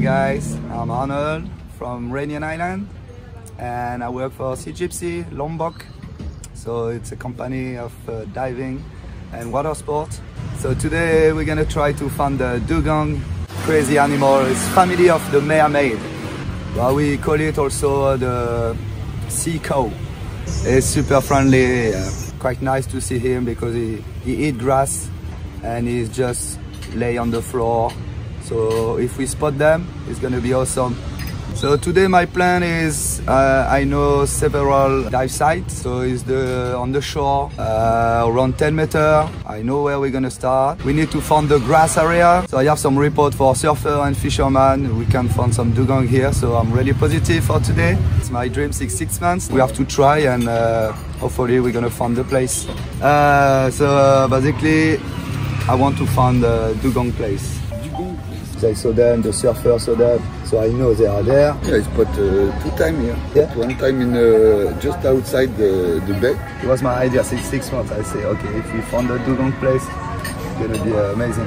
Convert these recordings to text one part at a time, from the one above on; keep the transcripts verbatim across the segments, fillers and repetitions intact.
guys, I'm Arnold from Rainian Island and I work for Seagypsies, Lombok. So it's a company of uh, diving and water sport. So today we're gonna try to find the Dugong, crazy animal. It's family of the mermaid. Well, we call it also the sea cow. It's super friendly, uh, quite nice to see him because he, he eats grass and he's just lay on the floor. So if we spot them, it's gonna be awesome. So today my plan is, uh, I know several dive sites. So it's the, on the shore, uh, around ten meters. I know where we're gonna start. We need to find the grass area. So I have some report for surfer and fisherman. We can find some dugong here. So I'm really positive for today. It's my dream six, six months. We have to try and uh, hopefully we're gonna find the place. Uh, so uh, basically, I want to find the dugong place. Dugong? I saw them, the surfer saw them, so I know they are there. Yeah, I spot uh, two times here. Yeah. One time in uh, just outside the, the bay. It was my idea since six months. I say, okay, if we found the dugong place, it's gonna be uh, amazing.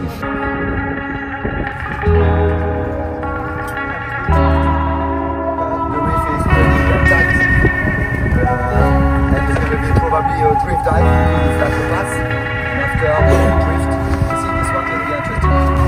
The reef is pretty tight, uh, and it's gonna be probably a drift dive. It's like a pass, and after the drift, I think this one's gonna be interesting.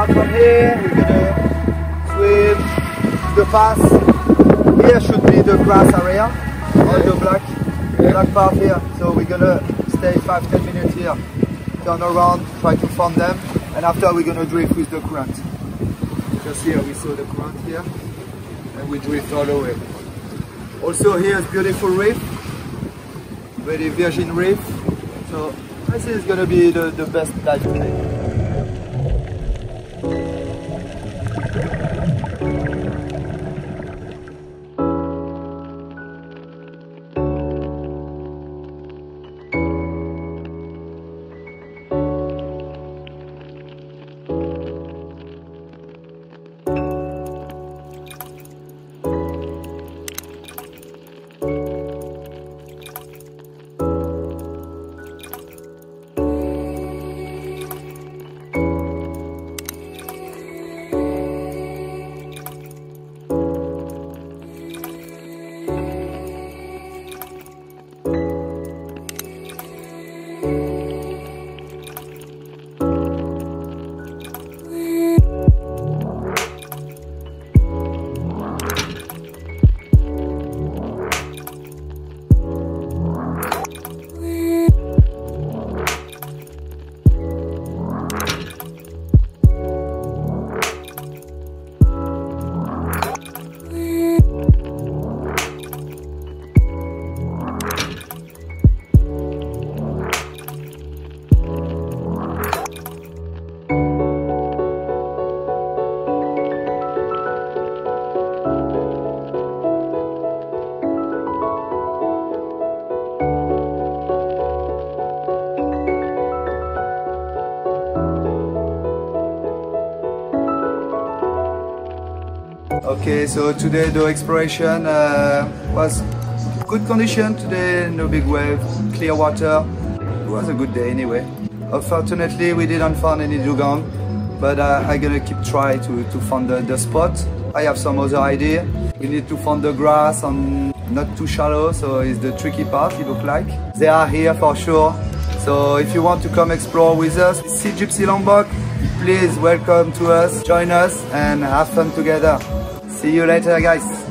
start from here, we're gonna swim the pass. Here should be the grass area, all the black, black part here. So we're gonna stay five to ten minutes here, turn around, try to find them, and after we're gonna drift with the current. Just here we saw the current here, and we drift all the way. Also here is beautiful reef, very virgin reef. So this is gonna be the, the best dive place. Okay, so today the exploration uh, was good condition today, no big wave, clear water. It was a good day anyway. Unfortunately we didn't find any dugong, but uh, I'm gonna keep trying to, to find the, the spot. I have some other idea. We need to find the grass and not too shallow, so it's the tricky part, it looks like. They are here for sure. So if you want to come explore with us, Seagypsy Lombok, please welcome to us, join us and have fun together. See you later guys.